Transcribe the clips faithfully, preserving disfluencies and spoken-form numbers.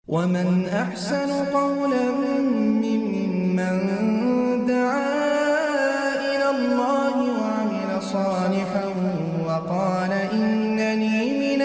ومن أحسن قولا ممن دعا إلى الله وعمل صالحا وقال إنني من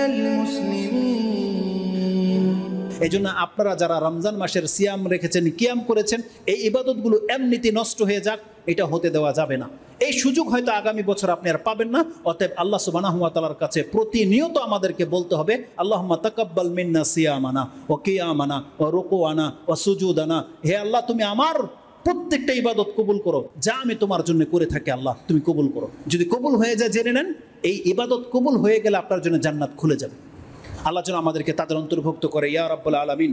المسلمين। এজন্য আপনারা যারা রমজান মাসের সিয়াম রেখেছেন, কিয়াম করেছেন, এই ইবাদতগুলো এমনিতে নষ্ট হয়ে যাক, এটা হতে দেওয়া যাবে না। এই সুযোগ হয়তো আগামী বছর আপনি আর পাবেন না। অতএব আল্লাহ সুবহানাহু ওয়া তাআলার কাছে প্রতিনিয়ত আমাদেরকে বলতে হবে, আল্লাহুম্মা তাকাব্বাল মিন্না সিয়ামানা ওয়া কিয়ামানা ওয়া রুকুআনা ওয়া সুজুদানা। হে আল্লাহ, তুমি আমার প্রত্যেকটা ইবাদত কবুল করো, যা আমি তোমার জন্য করে থাকি, আল্লাহ তুমি কবুল করো। যদি কবুল হয়ে যায়, জেনে নেন এই ইবাদত কবুল হয়ে গেলে আপনার জন্য জান্নাত খুলে যাবে। আল্লাহ যেন আমাদেরকে তাদের অন্তর্ভুক্ত করে, ইয়া রাব্বুল আলামিন।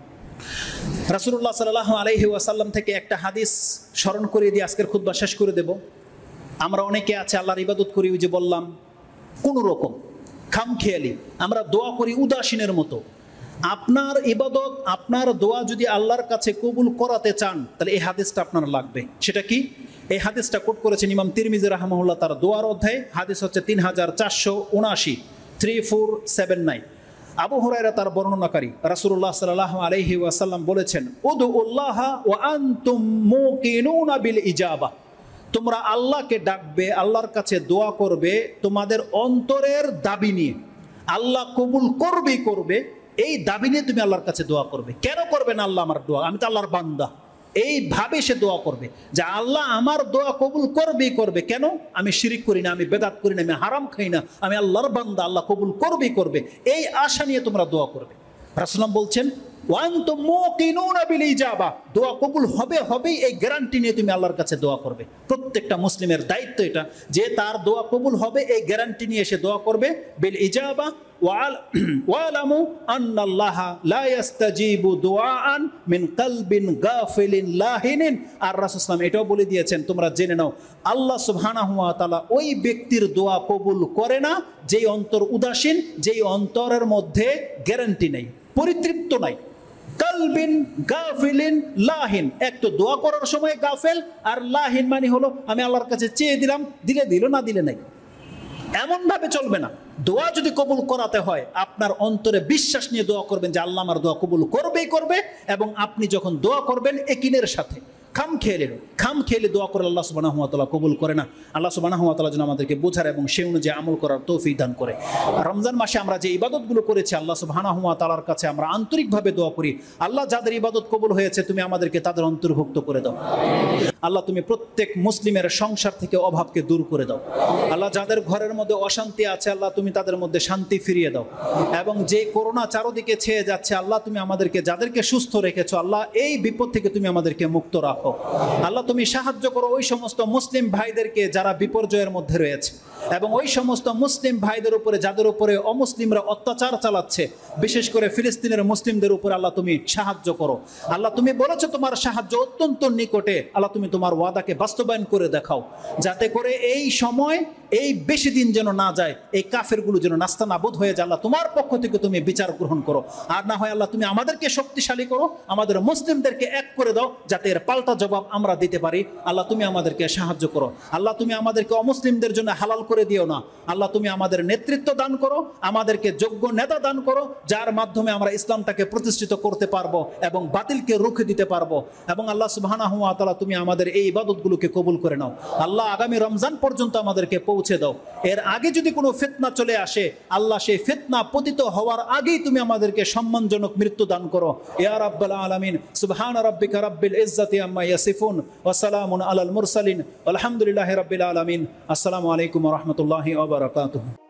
রাসূলুল্লাহ সাল্লাল্লাহু আলাইহি ওয়াসাল্লাম থেকে একটা হাদিস স্মরণ করিয়ে দিয়ে আজকের খুতবা শেষ করে দেব। আমরা অনেকে আছে আল্লাহর ইবাদত করি, ওই যে বললাম, কোনো রকম খামখেয়ালি, আমরা দোয়া করি উদাসীনের মতো। আপনার ইবাদত, আপনার দোয়া যদি আল্লাহর কাছে কবুল করাতে চান, তাহলে এই হাদিসটা আপনার লাগবে। সেটা কি? এই হাদিসটা কোট করেছেন ইমাম তিরমিজি রাহিমাহুল্লাহ তার দোয়ার অধ্যায়ে। হাদিস হচ্ছে তিন হাজার চারশো উনআশি three four seven nine. Abu Hurairah তার বর্ণনাকারী, রাসূলুল্লাহ সাল্লাল্লাহু আলাইহি ওয়াসাল্লাম বলেছেন, উদুল্লাহ ওয়া আনতুম মুকিনুনা বিল ইজাবা। তোমরা আল্লাহকে ডাকবে, আল্লাহর কাছে দোয়া করবে তোমাদের অন্তরের দাবি নিয়ে। আল্লাহ কবুল করবেই করবে, এই দাবি নিয়ে তুমি আল্লাহর কাছে দোয়া করবে। কেন করবে না আল্লাহ আমার দোয়া? আমি তো আল্লাহর বান্দা। এইভাবে সে দোয়া করবে যে আল্লাহ আমার দোয়া কবুল করবেই করবে। কেন? আমি শিরিক করি না, আমি বেদাত করি না, আমি হারাম খাই না, আমি আল্লাহর বান্দা, আল্লাহ কবুল করবেই করবে। এই আশা নিয়ে তোমরা দোয়া করবে। রাসূলুল্লাহ বলছেন, ওয়া আনতুম মুকিনুনা বিল ইজাবা, দোয়া কবুল হবে হবেই, এই গ্যারান্টি নিয়ে তুমি আল্লাহর কাছে দোয়া করবে। প্রত্যেকটা মুসলিমের দায়িত্ব এটা, যে তার দোয়া কবুল হবে এই গ্যারান্টি নিয়ে সে দোয়া করবে। বিল ইজাবা ওয়ালামু আন্নাল্লাহা লা ইস্তাজিবু দুআআন মিন কলবিন গাফিলিন লাহিনিন। আর রাসূল সাল্লাল্লাহু আলাইহি ওয়াসাল্লাম এটাও বলে দিয়েছেন, তোমরা জেনে নাও, আল্লাহ সুবহানাহু ওয়া তাআলা ওই ব্যক্তির দোয়া কবুল করে না যেই অন্তর উদাসীন, যেই অন্তরের মধ্যে গ্যারান্টি নেই, পরিতৃপ্ত নাই। কলবিন গাফিলিন লাহিন, এক তো দোয়া করার সময় গাফেল, আর লাহিন মানে হলো আমি আল্লাহর কাছে চেয়ে দিলাম, দিলে দিল, না দিলে নাই। এমন ভাবে চলবে না। দোয়া যদি কবুল করাতে হয়, আপনার অন্তরে বিশ্বাস নিয়ে দোয়া করবেন যে আল্লাহ আমার দোয়া কবুল করবেই করবে। এবং আপনি যখন দোয়া করবেন একিনের সাথে, খাম খেয়ে খাম খেয়ে দোয়া করে আল্লাহ সুবহানাহু ওয়া তাআলা কবুল করে না। আল্লাহ সুবহানাহু ওয়া তাআলা যেন আমাদেরকে বোঝার এবং সেই অনুযায়ী আমল করার তৌফিক দান করে। রমজান মাসে আমরা যে ইবাদতগুলো করেছি, আল্লাহ সুবহানাহু ওয়া তাআলার কাছে আমরা আন্তরিকভাবে দোয়া করি, আল্লাহ যাদের ইবাদত কবুল হয়েছে তুমি আমাদেরকে তাদের অন্তর্ভুক্ত করে দাও। আল্লাহ তুমি প্রত্যেক মুসলিমের সংসার থেকে অভাবকে দূর করে দাও। আল্লাহ যাদের ঘরের মধ্যে অশান্তি আছে, আল্লাহ তুমি তাদের মধ্যে শান্তি ফিরিয়ে দাও। এবং যে করোনা চারদিকে ছেয়ে যাচ্ছে, আল্লাহ তুমি আমাদেরকে যাদেরকে সুস্থ রেখেছো, আল্লাহ এই বিপদ থেকে তুমি আমাদেরকে মুক্ত রাখো। আল্লাহ তুমি সাহায্য করো ওই সমস্ত মুসলিম ভাইদেরকে যারা বিপর্যয়ের মধ্যে রয়েছে, এবং ওই সমস্ত মুসলিম ভাইদের উপরে যাদের উপরে অমুসলিমরা অত্যাচার চালাচ্ছে, বিশেষ করে ফিলিস্তিনের মুসলিমদের উপরে আল্লাহ তুমি সাহায্য করো। আল্লাহ তুমি বলেছো তোমার সাহায্য অত্যন্ত নিকটে, আল্লাহ তুমি তোমার ওয়াদাকে বাস্তবায়ন করে দেখাও, যাতে করে এই সময়, এই বেশি দিন যেন না যায়, এই কাফেরগুলো যেন নাস্তানাবুদ হয়ে যায়। আল্লাহ তোমার পক্ষ থেকে তুমি বিচার গ্রহণ করো। আর না হয় আল্লাহ তুমি আমাদেরকে শক্তিশালী করো, আমাদের মুসলিমদেরকে এক করে দাও, যাতে এর পাল্টা জবাব আমরা দিতে পারি। আল্লাহ তুমি আমাদেরকে সাহায্য করো। আল্লাহ তুমি আমাদেরকে অমুসলিমদের জন্য হালাল করে দিও না। আল্লাহ তুমি আমাদের নেতৃত্ব দান করো, আমাদেরকে যোগ্য নেতা দান করো, যার মাধ্যমে আমরা ইসলামটাকে প্রতিষ্ঠিত করতে পারবো এবং বাতিলকে রুখে দিতে পারবো। এবং আল্লাহ সুবহানাহু ওয়া তাআলা তুমি আমাদের এই ইবাদতগুলোকে কবুল করে নাও। আল্লাহ আগামী রমজান পর্যন্ত আমাদেরকে পৌঁছে দাও। এর আগে যদি কোনো ফিতনা চলে আসে, আল্লাহ সেই ফিতনা পতিত হওয়ার আগেই তুমি আমাদেরকে সম্মানজনক মৃত্যু দান করো। ইয়া রাব্বাল আলামিন। সুবহানা রাব্বিকা রাব্বিল ইজ্জাতি আম্মা ইয়াসিফুন ওয়া সালামুন আলাল মুরসালিন আলহামদুলিল্লাহি রাব্বিল আলামিন। আসসালামু আলাইকুম ওয়া রাহমাতুল্লাহি ওয়া বারাকাতুহু।